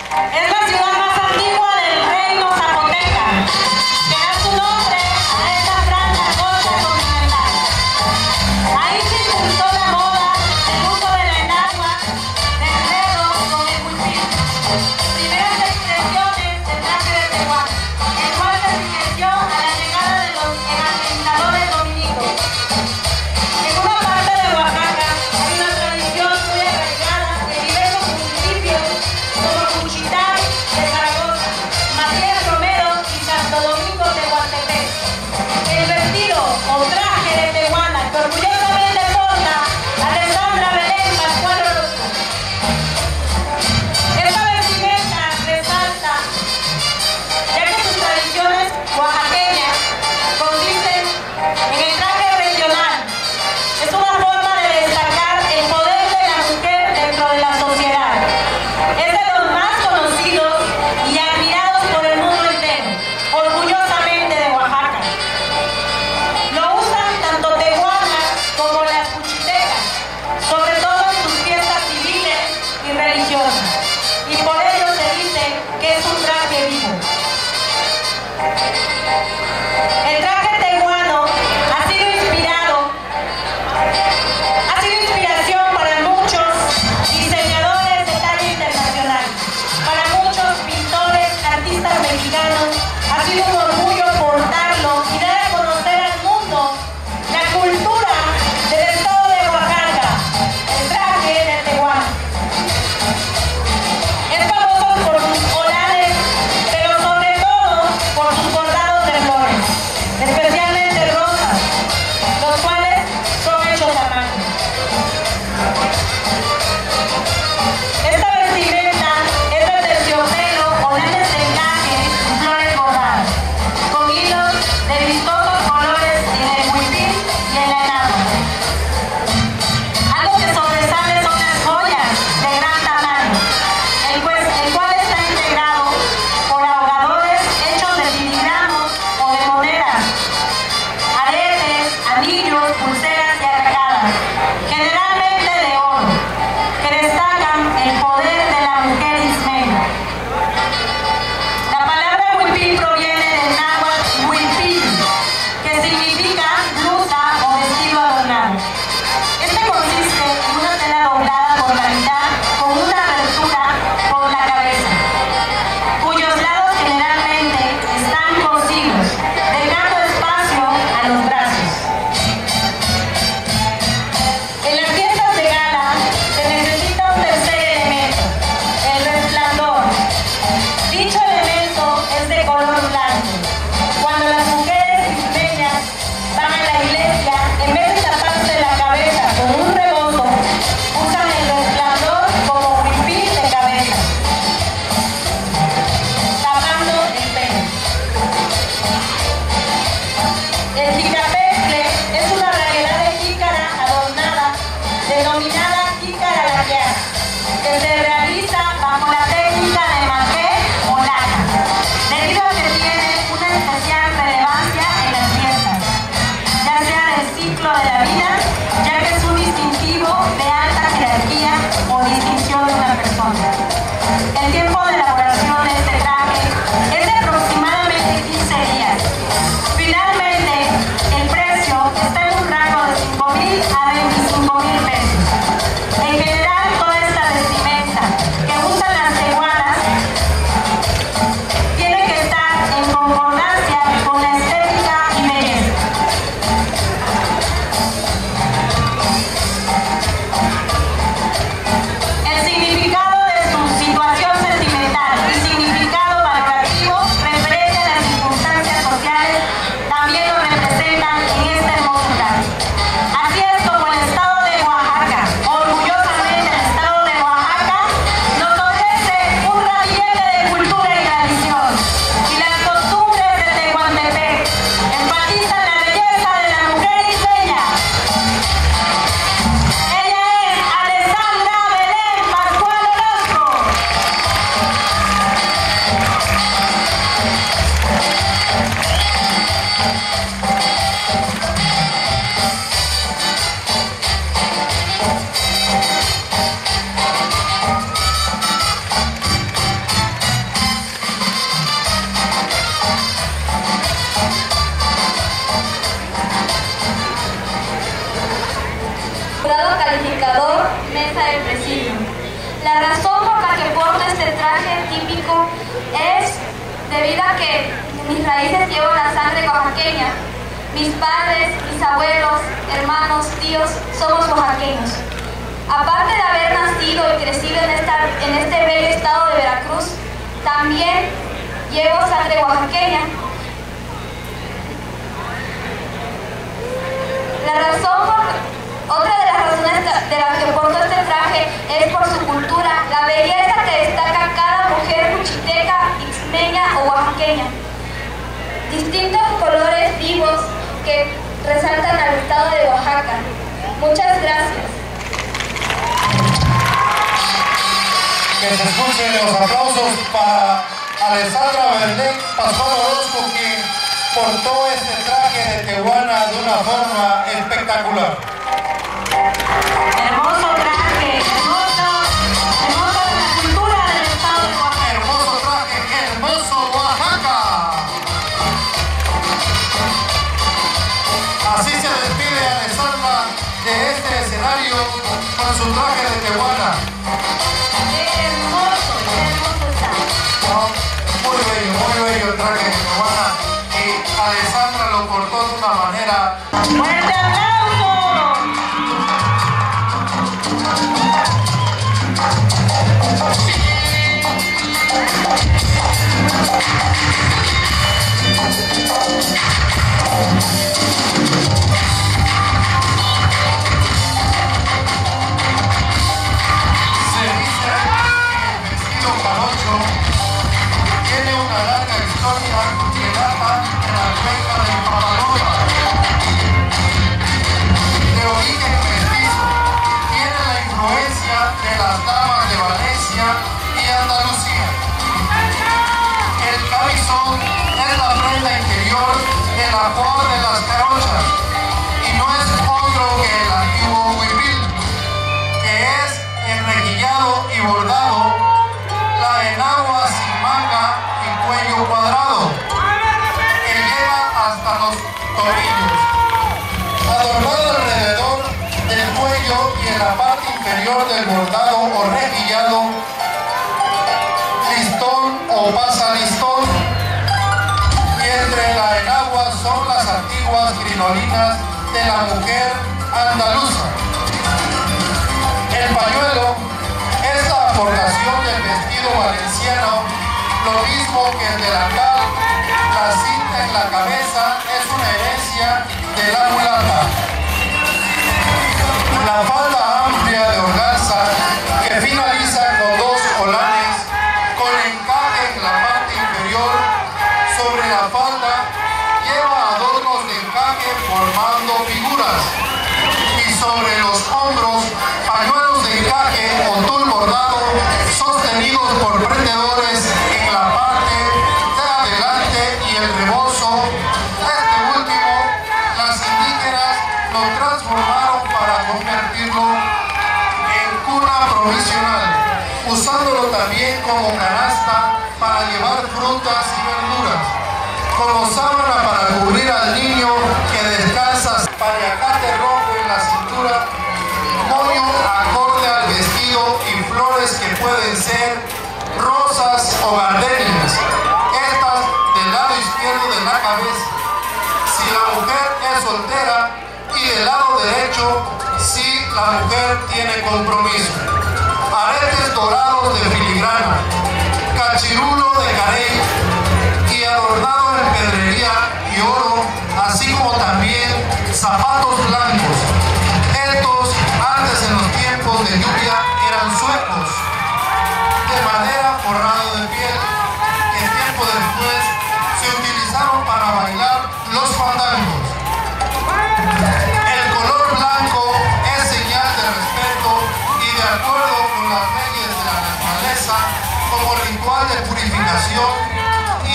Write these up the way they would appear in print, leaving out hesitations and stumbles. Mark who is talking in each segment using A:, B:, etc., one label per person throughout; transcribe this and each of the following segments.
A: Es la ciudad más antigua del reino zapoteca, que da su nombre a esta franja costa continental. Ahí se impulsó la moda, el uso de la enagua, del dedo con el huipil. Primeras expresiones del traje de Tehuana, el cual se enriqueció a la llegada de los evangelizadores dominicos. En una parte de Oaxaca hay una tradición muy arraigada de diversos municipios como Cuchitán de Zaragoza, Matías Romero y Santo Domingo de Guantepec. El vestido o traje de Tehuana que orgullosamente porta Alessandra Belén Pascual Orozco. Esta vestimenta
B: este traje típico es debido a que mis raíces llevan la sangre oaxaqueña. Mis padres, mis abuelos, hermanos, tíos, somos oaxaqueños. Aparte de haber nacido y crecido en este bello estado de Veracruz, también llevo sangre oaxaqueña. Otra de las razones de las que porto este traje es por su cultura, la belleza que destaca cada mujer cuchiteca, ixmeña o oaxaqueña. Distintos colores vivos que resaltan al estado de Oaxaca. Muchas gracias.
C: Que se escuchen los aplausos para Alessandra Berlén Pascual Orozco, quien portó este traje de tehuana de una forma espectacular.
A: Hermoso traje, hermosa la cultura del estado de Oaxaca.
C: Hermoso traje, hermoso Oaxaca. Así se despide Alessandra de este escenario con su traje de tehuana.
A: Hermoso está.
C: Muy bello el traje de tehuana. Y Alessandra lo cortó de una manera.
A: ¡Fuerte aplauso!
C: Tiene una larga historia que data en la cuenca del Papalola. De origen mestizo, tiene la influencia de las damas de Valencia y Andalucía. El camisón es la prenda interior del ajuar de las carochas y no es otro que el antiguo huipil, que es enrejillado y bordado, la enagua sin manga y cuello cuadrado, que llega hasta los tobillos, adornado alrededor del cuello y en la parte inferior del bordado o rejillado, listón o pasalistón, y entre la enagua son las antiguas crinolinas de la mujer andaluza. El pañuelo es la aportación del vestido valenciano, lo mismo que el delantal. La cinta en la cabeza es una herencia de la mulata. La falda amplia de organza que finaliza con dos colanes con encaje en la parte inferior sobre la falda lleva adornos de encaje formando figuras, y sobre los hombros pañuelos de encaje o tul bordado sostenidos por prendedores en la parte de adelante y el rebozo. Este último las indígenas lo transformaron para convertirlo en cuna provisional, usándolo también como canasta para llevar frutas y verduras, como sábana para cubrir al niño que descansa, paliacate rojo en la cintura, moño acorde al vestido y flores que pueden ser rosas o gardenias, estas del lado izquierdo de la cabeza si la mujer es soltera y del lado derecho si la mujer tiene compromiso. Aretes dorados de filigrana, cachirulo de carey y adornado en pedrería y oro, así como también zapatos blancos. Estos antes en los tiempos de lluvia eran suecos de madera forrado de piel, que tiempo después se utilizaron para bailar los fandangos. El color blanco es señal de respeto y de acuerdo con las leyes de la naturaleza como ritual de purificación y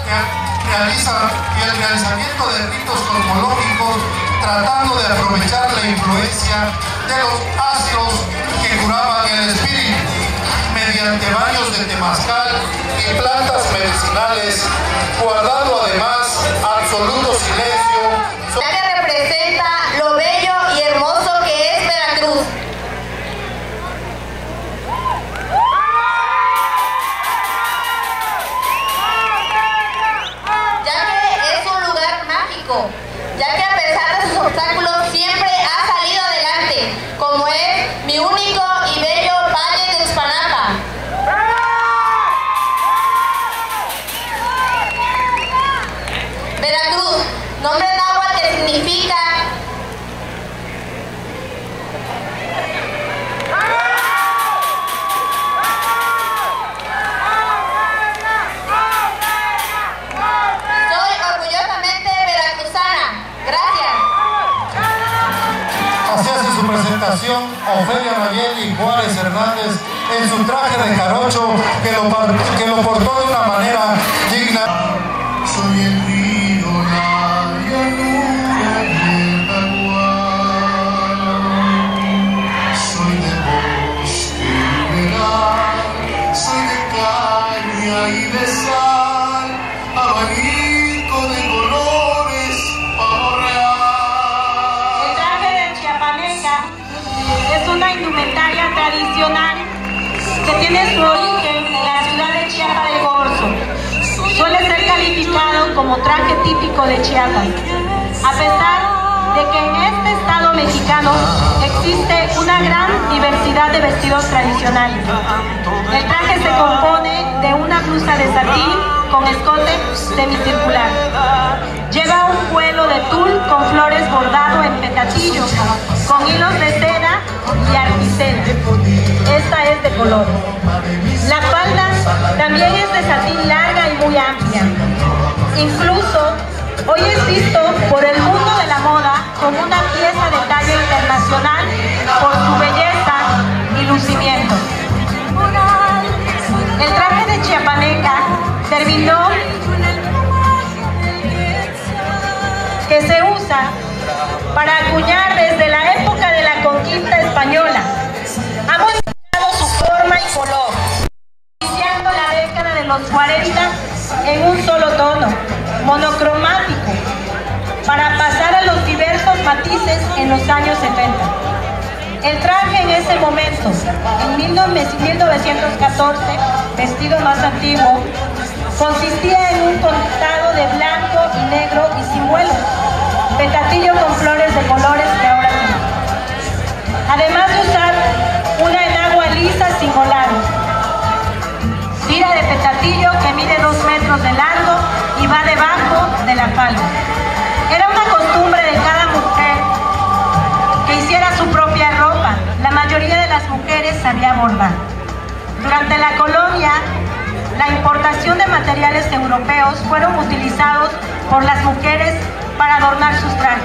C: el realizamiento de ritos cosmológicos, tratando de aprovechar la influencia de los astros que curaban el espíritu mediante baños de temazcal y plantas medicinales, guardando además absoluto silencio.
B: Que representa lo bello y hermoso que es Veracruz.
C: representación Ofelia Nayeli Juárez Hernández en su traje de jarocho que lo portó de una manera digna. Soy el río, la llanura y el jaguar. Soy de bosque y humedad, soy de caña y de sal, abanico de colores, pavo real.
A: El traje de chiapaneca es una indumentaria tradicional que tiene su origen en la ciudad de Chiapa de Corzo. Suele ser calificado como traje típico de Chiapas, a pesar de que en este estado mexicano existe una gran diversidad de vestidos tradicionales. El traje se compone de una blusa de satín con escote semicircular. Lleva un vuelo de tul con flores bordado en petatillo, con hilos de seda y articela. Esta es de color. La falda también es de satín larga y muy amplia. Incluso hoy es visto por el mundo de la moda como una pieza de talla internacional por su belleza y lucimiento. El traje de chiapaneca terminó que se usa para acuñar desde la época de la conquista española. Ha modificado su forma y color, iniciando la década de los 40 en un solo tono, monocromático, para pasar a los diversos matices en los años 70. El traje en ese momento, en 1914, vestido más antiguo, consistía en un contado de blanco y negro y sin vuelo, petatillo con flores de colores que ahora sí. Además de usar una enagua lisa sin volar, tira de petatillo que mide 2 metros de largo y va debajo de la falda. Era una costumbre de cada mujer que hiciera su propia ropa. La mayoría de las mujeres sabía bordar. Durante la colonia, la importación de materiales europeos fueron utilizados por las mujeres para adornar sus trajes.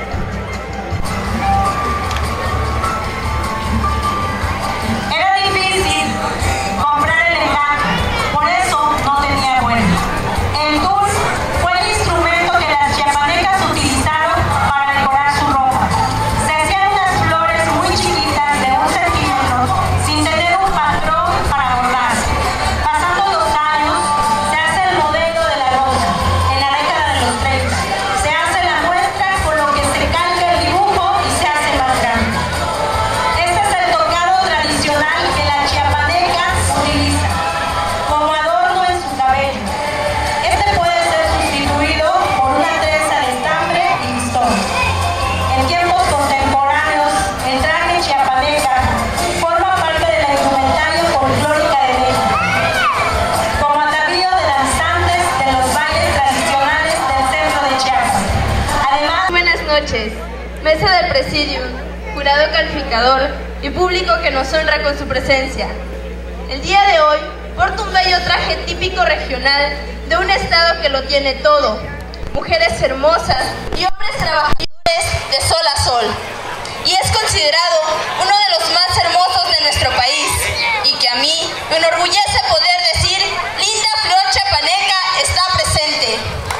A: Era difícil comprar el encaje, por eso no tenía vuelo. El tul fue el instrumento que las chiapanecas utilizaron para decorar su ropa. Se hacían unas flores muy chiquitas de 1 centímetro sin tener un patrón para bordar. Pasando los años, se hace el modelo de la rosa en la década de los 30. Se hace la muestra con lo que se calca el dibujo y se hace más grande. Este es el tocado tradicional que la chiapaneca utiliza como adorno en su cabello. Este puede ser sustituido por una trenza de estambre y listón. En tiempos contemporáneos, el traje chiapaneca forma parte de la indumentaria folclórica de México, como atavío de danzantes de los bailes tradicionales del centro de Chiapas. Además,
B: Buenas noches, mesa del presidium, jurado calificador y público que nos honra con su presencia. El día de hoy porto un bello traje típico regional de un estado que lo tiene todo. Mujeres hermosas y hombres trabajadores de sol a sol. Y es considerado uno de los más hermosos de nuestro país. Y que a mí me enorgullece poder decir, linda flor chiapaneca está presente.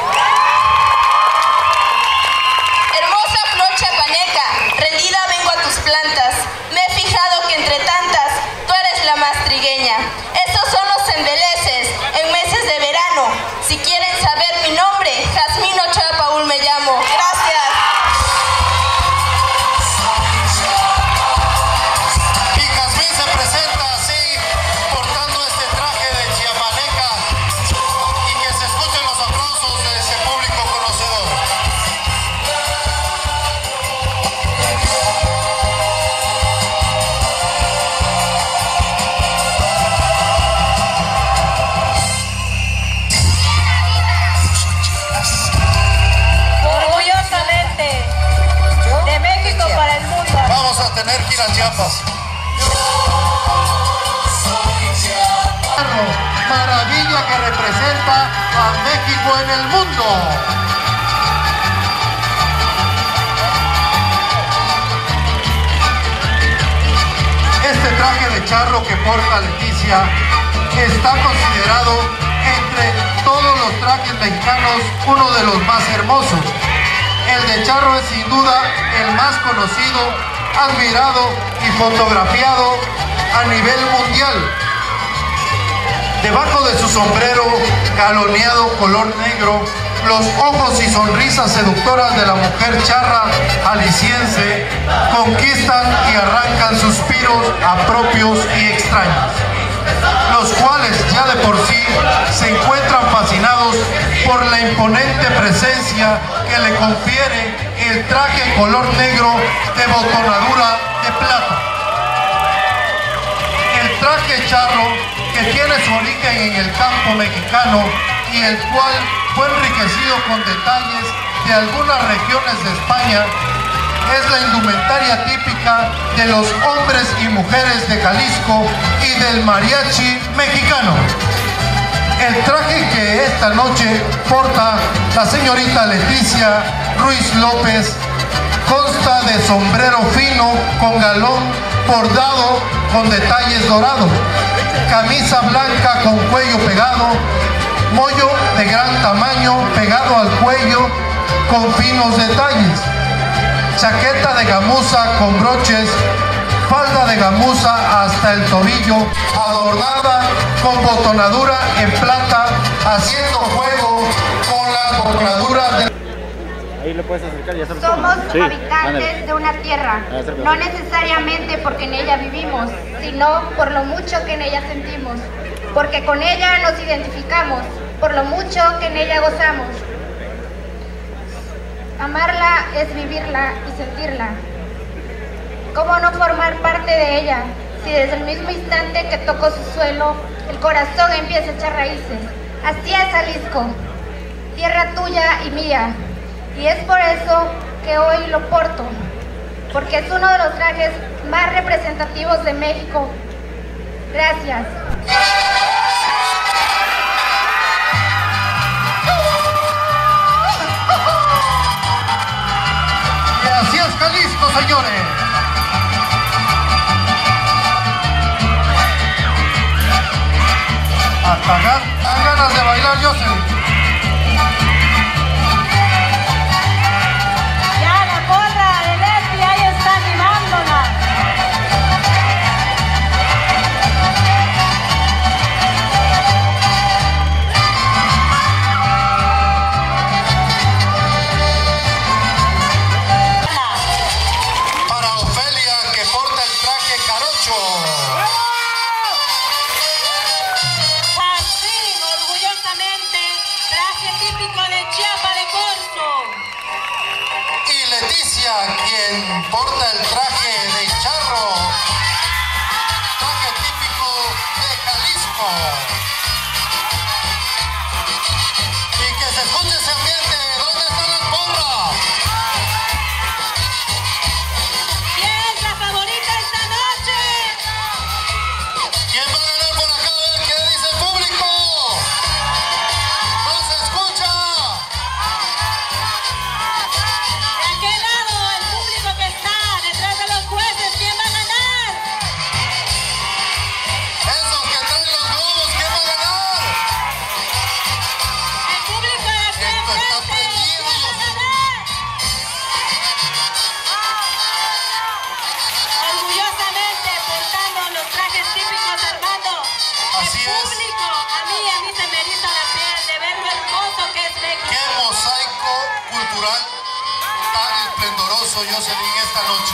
B: Hermosa flor chiapaneca, rendida vengo a tus plantas. Me he fijado que entre tantas, tú eres la más trigueña. Estos son los embeleces en meses de verano. Si quieren saber mi nombre, Jazmín Ochoa Paul me llamo. Gracias.
C: Y Jazmín se presenta así, portando este traje de chiapaneca, y que se escuchen los aplausos de ese público conocedor.
A: orgullosamente, de México para el mundo.
C: Vamos a tener que ir a Chiapas. Maravilla que representa a México en el mundo. Este traje de charro que porta Leticia está considerado entre todos los trajes mexicanos uno de los más hermosos. El de charro es sin duda el más conocido, admirado y fotografiado a nivel mundial. Debajo de su sombrero galoneado color negro, los ojos y sonrisas seductoras de la mujer charra jalisciense conquistan y arrancan suspiros a propios y extraños, los cuales ya de por sí se encuentran fascinados por la imponente presencia que le confiere el traje color negro de botonadura de plata. El traje charro, que tiene su origen en el campo mexicano y el cual fue enriquecido con detalles de algunas regiones de España, es la indumentaria típica de los hombres y mujeres de Jalisco y del mariachi mexicano. El traje que esta noche porta la señorita Leticia Ruiz López consta de sombrero fino con galón bordado con detalles dorados, camisa blanca con cuello pegado, moño de gran tamaño pegado al cuello con finos detalles, chaqueta de gamuza con broches, falda de gamuza hasta el tobillo, adornada con botonadura en plata, haciendo juego con las botonaduras de...
D: Ahí le puedes acercar, ya sabes.
E: Somos
D: Sí,
E: habitantes
D: ándale.
E: de una tierra, no necesariamente porque en ella vivimos, sino por lo mucho que en ella sentimos, porque con ella nos identificamos, por lo mucho que en ella gozamos. Amarla es vivirla y sentirla. ¿Cómo no formar parte de ella, si desde el mismo instante que tocó su suelo, el corazón empieza a echar raíces? Así es, Jalisco, tierra tuya y mía. Y es por eso que hoy lo porto, porque es uno de los trajes más representativos de México. Gracias.
C: Y así es Jalisco, señores. Hasta dan ganas de bailar, Jocelyn.
A: Ya la porra de Leti ahí está animándola.
C: Para Ofelia, que porta el traje carocho.
A: Así, orgullosamente, traje típico de Chiapa de Corzo.
C: Y Leticia, quien porta el traje de charro, traje típico de Jalisco. Y que se escuche ese ambiente. ¿Dónde están las porras?
A: ¿Quién es la favorita esta noche?
C: ¿Quién va a ganar por acá? A ver qué dice el público. ¡No se escucha!
A: De aquel lado, el público que está detrás de los jueces, ¿quién va a ganar?
C: Esos que traen los globos, ¿quién va a ganar?
A: El público de aquí
C: Esto está
A: enfrente,
C: prendido,
A: ¿quién va a
C: Jocelyn.
A: ganar? Orgullosamente portando los trajes típicos, Armando.
C: Así
A: El
C: es.
A: público, a mí se me eriza la piel de ver lo hermoso que es México.
C: ¡Qué mosaico cultural tan esplendoroso, Jocelyn, esta noche!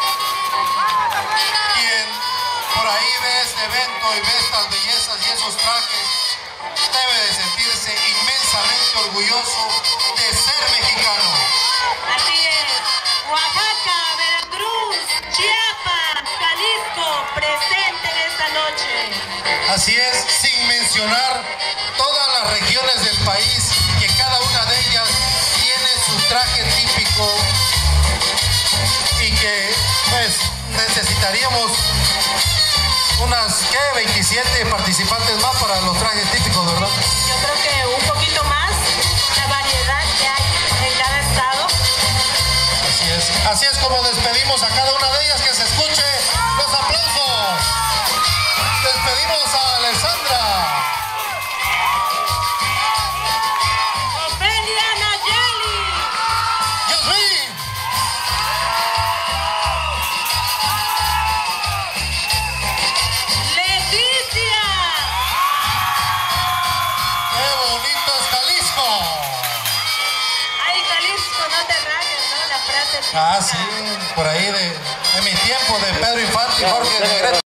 C: Quien por ahí ve este evento y ve estas bellezas y esos trajes, debe de sentirse inmensamente orgulloso de ser mexicano.
A: Así es. Oaxaca, Veracruz, Chiapas, Jalisco, presente en esta noche.
C: Así es, sin mencionar todas las regiones del país, que cada una de ellas tiene su traje típico y que pues necesitaríamos unas, ¿qué? 27 participantes más para los trajes típicos, ¿verdad?
A: Yo creo que un poquito más la variedad que hay en cada estado.
C: Así es como despedimos a cada una de ellas. Que se escuche los aplausos. pedimos a Alessandra.
A: Ofelia Nayeli.
C: Yasmín.
A: Leticia.
C: ¡Qué bonito es Jalisco!
A: Ay, Jalisco, no te rayes, ¿no? La frase.
C: Ah, sí, por ahí de mi tiempo de Pedro Infante y Jorge Negrete.